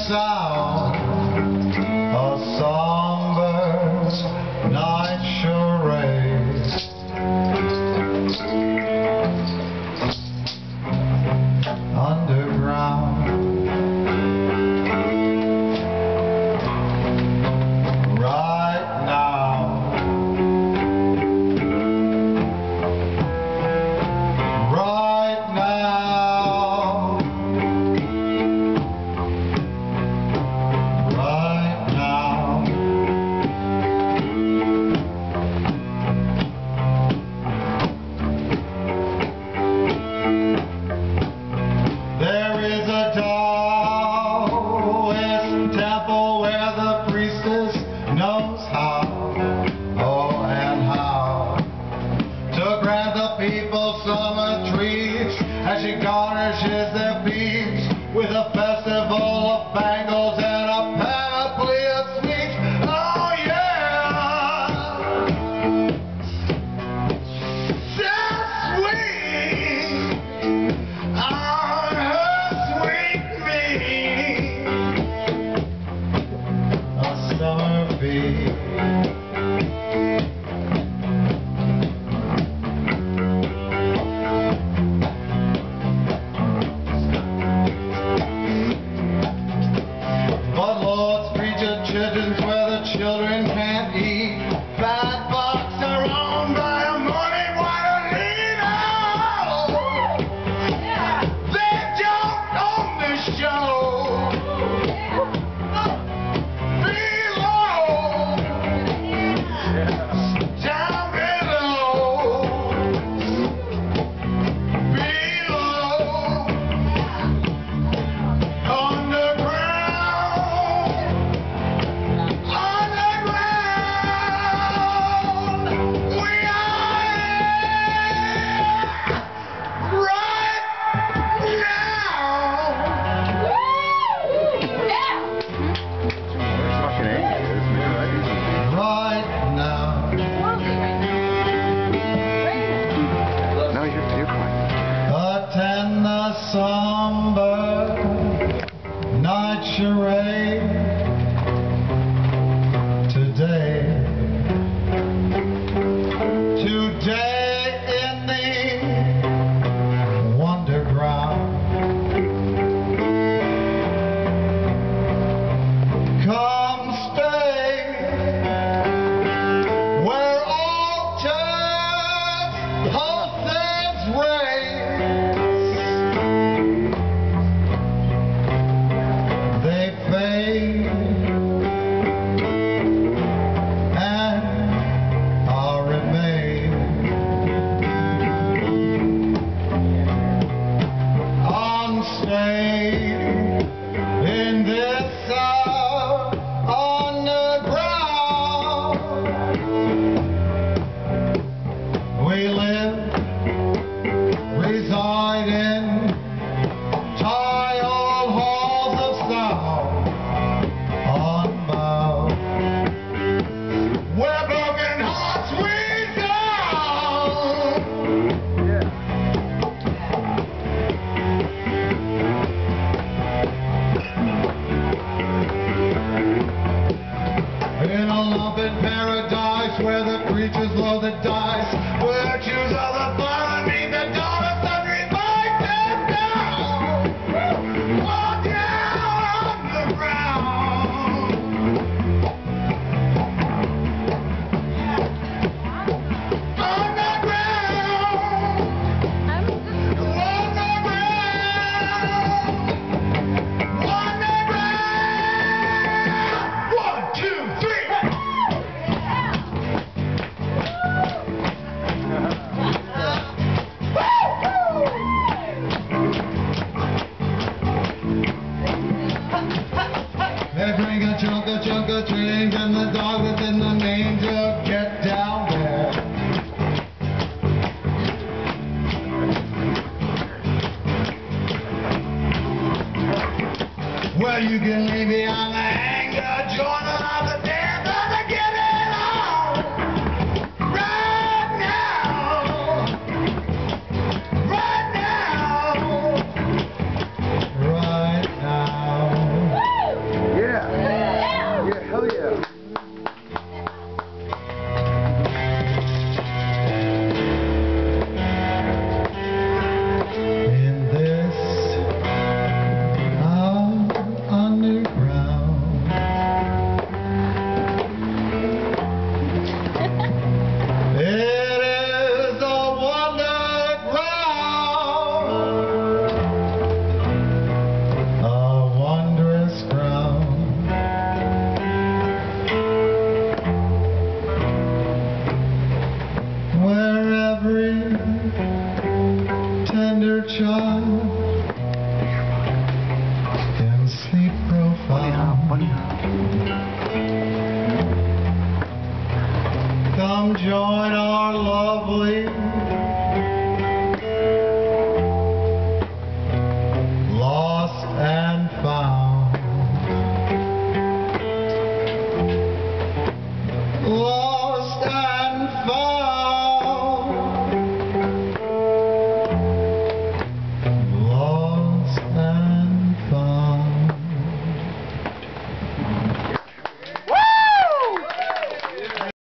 sound of songbirds' night charades. Underground, right now, right now, right now. There is a Taoist temple where the priestess knows how, oh and how, to grant the people summer treats as she garnishes their beads with a festival of bangles and a panoply of sweets. Oh yeah, so sweet. On her sweet meat, a summer bee. But Lord's preacher children's where the children can't eat. Fat box are owned by a money wire leader. They don't own the show. Below, down below, underground, we are right now. No, you're fine. Attend the somber night charade today. Today in the Wonderground. Come stay where altered pulses race. They fade and are remain. Unstayed in this underground, we live, reside in tiled halls of sound, unbound, where broken hearts resound. In a lumped paradise where the creatures blow the dice, virtues of the fire beneath the dawn of sundry vices down. Oh, down the ground. Underground. One, two, three. They bring a chunk of change and the dog within the manger. Get down there. Well, you can leave behind the anger, join the of the dance, and get it on. Right now. Right now. Right now. child in sleep profound. Come join our lovely